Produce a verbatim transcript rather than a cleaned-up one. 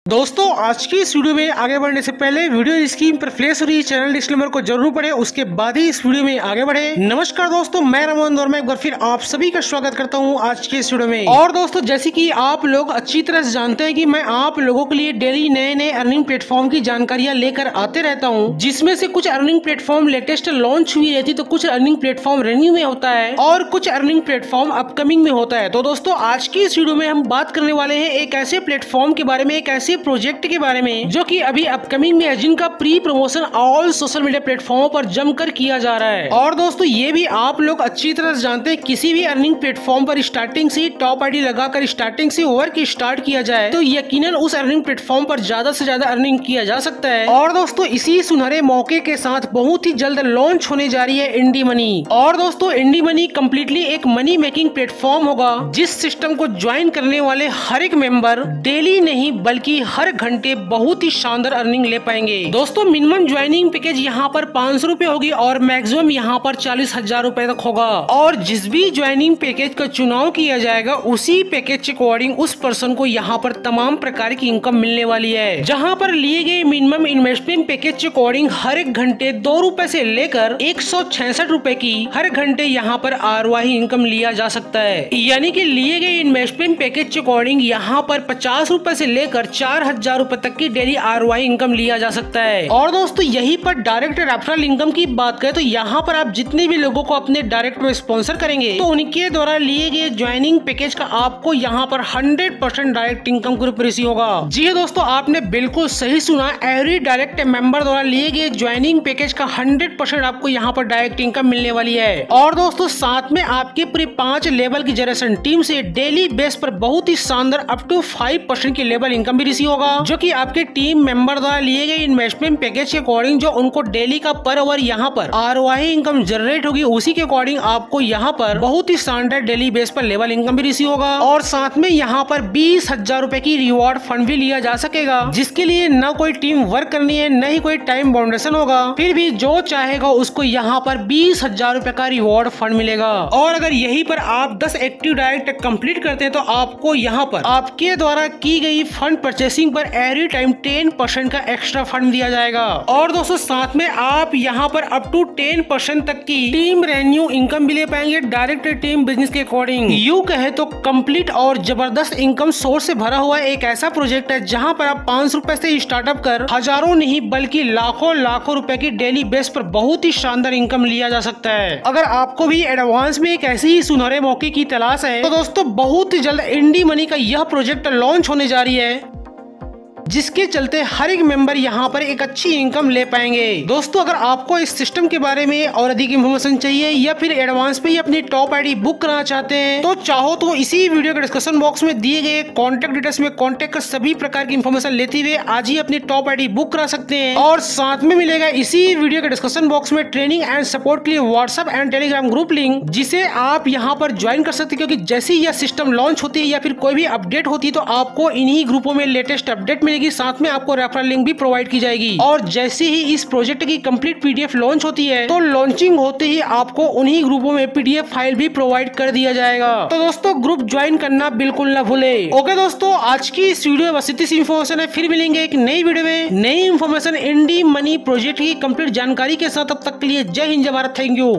दोस्तों आज की इस वीडियो में आगे बढ़ने से पहले वीडियो स्क्रीन पर फ्लैश हो रही चैनल डिस्क्लेमर को जरूर पढ़े, उसके बाद ही इस वीडियो में आगे बढ़े। नमस्कार दोस्तों, मैं रमन और मैं एक बार फिर आप सभी का स्वागत करता हूं आज के इस वीडियो में। और दोस्तों जैसे कि आप लोग अच्छी तरह से जानते हैं कि मैं आप लोगों के लिए डेली नए नए अर्निंग प्लेटफॉर्म की जानकारियां लेकर आते रहता हूँ, जिसमें से कुछ अर्निंग प्लेटफॉर्म लेटेस्ट लॉन्च हुई रहती तो कुछ अर्निंग प्लेटफॉर्म रिन्यू में होता है और कुछ अर्निंग प्लेटफॉर्म अपकमिंग में होता है। तो दोस्तों आज की इस वीडियो में हम बात करने वाले हैं एक ऐसे प्लेटफॉर्म के बारे में, एक ऐसे प्रोजेक्ट के बारे में जो कि अभी अपकमिंग में है, जिनका pre promotion all social media प्लेटफॉर्मों पर जमकर किया जा रहा है। और दोस्तों ये भी आप लोग अच्छी तरह से जानते हैं, किसी भी अर्निंग प्लेटफॉर्म पर स्टार्टिंग से टॉप आईडी लगाकर स्टार्टिंग से वर्क स्टार्ट किया जाए तो यकीनन उस अर्निंग प्लेटफॉर्म पर ज्यादा से ज्यादा अर्निंग किया जा सकता है। और दोस्तों इसी सुनहरे मौके के साथ बहुत ही जल्द लॉन्च होने जा रही है इंडी मनी। और दोस्तों इंडी मनी कम्प्लीटली एक मनी मेकिंग प्लेटफॉर्म होगा, जिस सिस्टम को ज्वाइन करने वाले हर एक मेंबर डेली नहीं बल्कि हर घंटे बहुत ही शानदार अर्निंग ले पाएंगे। दोस्तों मिनिमम ज्वाइनिंग पैकेज यहाँ पर पाँच सौ रूपए होगी और मैक्सिमम यहाँ पर चालीस हजार रूपए तक होगा। और जिस भी ज्वाइनिंग पैकेज का चुनाव किया जाएगा उसी पैकेज के अकॉर्डिंग उस पर्सन को यहाँ पर तमाम प्रकार की इनकम मिलने वाली है। जहाँ पर लिए गए मिनिमम इन्वेस्टमेंट पैकेज के अकॉर्डिंग हर एक घंटे दो रूपए से लेकर एक सौ छियासठ रूपए की हर घंटे यहाँ पर आरवाही इनकम लिया जा सकता है। यानी कि लिए गए इन्वेस्टमेंट पैकेज के अकॉर्डिंग यहाँ पर पचास रूपए से लेकर चार हजार रूपए तक की डेली आरवाई इनकम लिया जा सकता है। और दोस्तों यही पर डायरेक्ट रेफरल इनकम की बात करें तो यहाँ पर आप जितने भी लोगों को अपने डायरेक्ट में स्पॉन्सर करेंगे तो उनके द्वारा लिए गए ज्वाइनिंग पैकेज का आपको यहाँ पर hundred percent direct income group receive होगा। जी हाँ दोस्तों, आपने बिल्कुल सही सुना, एवरी डायरेक्ट मेंबर द्वारा लिए गए ज्वाइनिंग पैकेज का हंड्रेड परसेंट आपको यहाँ पर डायरेक्ट इनकम मिलने वाली है। और दोस्तों साथ में आपके पूरे पांच लेवल की जनरेशन टीम से डेली बेस पर बहुत ही शानदार अप टू फाइव परसेंट की लेवल इनकम भी रिसीव होगा, जो कि आपके टीम मेंबर द्वारा लिए गए इन्वेस्टमेंट पैकेज के अकॉर्डिंग जो उनको डेली का पर आवर यहाँ पर आरओआई इनकम जनरेट होगी उसी के अकॉर्डिंग आपको यहाँ पर बहुत ही शानदार डेली बेस पर लेवल इनकम भी रिसीव होगा। और साथ में यहाँ पर बीस हजार रूपए की रिवॉर्ड फंड भी लिया जा सकेगा, जिसके लिए न कोई टीम वर्क करनी है न ही कोई टाइम बाउंडेशन होगा, फिर भी जो चाहेगा उसको यहाँ पर बीस हजार रूपए का रिवॉर्ड फंड मिलेगा। और अगर यही पर आप दस एक्टिव डायरेक्ट कंप्लीट करते हैं तो आपको यहाँ पर आपके द्वारा की गई फंड परचेसिंग पर एवरी टाइम टेन परसेंट का एक्स्ट्रा फंड दिया जाएगा। और दोस्तों साथ में आप यहाँ पर अप टू टेन परसेंट तक की टीम रेन्यू इनकम भी ले पाएंगे डायरेक्ट टीम बिजनेस के अकॉर्डिंग। यू कहे तो कंप्लीट और जबरदस्त इनकम सोर्स से भरा हुआ एक ऐसा प्रोजेक्ट है जहाँ पर आप पाँच सौ रूपए से स्टार्टअप कर हजारों नहीं बल्कि लाखों लाखों रुपए की डेली बेस पर बहुत ही शानदार इनकम लिया जा सकता है। अगर आपको भी एडवांस में एक ऐसे ही सुनहरे मौके की तलाश है तो दोस्तों बहुत ही जल्द इंडी मनी का यह प्रोजेक्ट लॉन्च होने जा रही है, जिसके चलते हर एक मेंबर यहाँ पर एक अच्छी इनकम ले पाएंगे। दोस्तों अगर आपको इस सिस्टम के बारे में और अधिक इन्फॉर्मेशन चाहिए या फिर एडवांस पे ही अपनी टॉप आईडी बुक कराना चाहते हैं तो चाहो तो इसी वीडियो के डिस्क्रिप्शन बॉक्स में दिए गए कॉन्टेक्ट डिटेल्स में कॉन्टेक्ट कर सभी प्रकार की इन्फॉर्मेशन लेते हुए आज ही अपनी टॉप आईडी बुक करा सकते हैं। और साथ में मिलेगा इसी वीडियो के डिस्क्रिप्शन बॉक्स में ट्रेनिंग एंड सपोर्ट के लिए WhatsApp and Telegram group link, जिसे आप यहाँ पर ज्वाइन कर सकते हैं, क्योंकि जैसे ही यह सिस्टम लॉन्च होती है या फिर कोई भी अपडेट होती है तो आपको इन्हीं ग्रुपों में लेटेस्ट अपडेट मिलेगी, साथ में आपको रेफरल लिंक भी प्रोवाइड की जाएगी। और जैसे ही इस प्रोजेक्ट की कंप्लीट पीडीएफ लॉन्च होती है तो लॉन्चिंग होते ही आपको उन्हीं ग्रुपों में पीडीएफ फाइल भी प्रोवाइड कर दिया जाएगा। तो दोस्तों ग्रुप ज्वाइन करना बिल्कुल ना भूले। ओके दोस्तों, आज की इस वीडियो में बस इतनी सी इन्फॉर्मेशन है, फिर मिलेंगे एक नई वीडियो में नई इन्फॉर्मेशन इंडी मनी प्रोजेक्ट की कंप्लीट जानकारी के साथ। तब तक के लिए जय हिंद जय भारत, थैंक यू।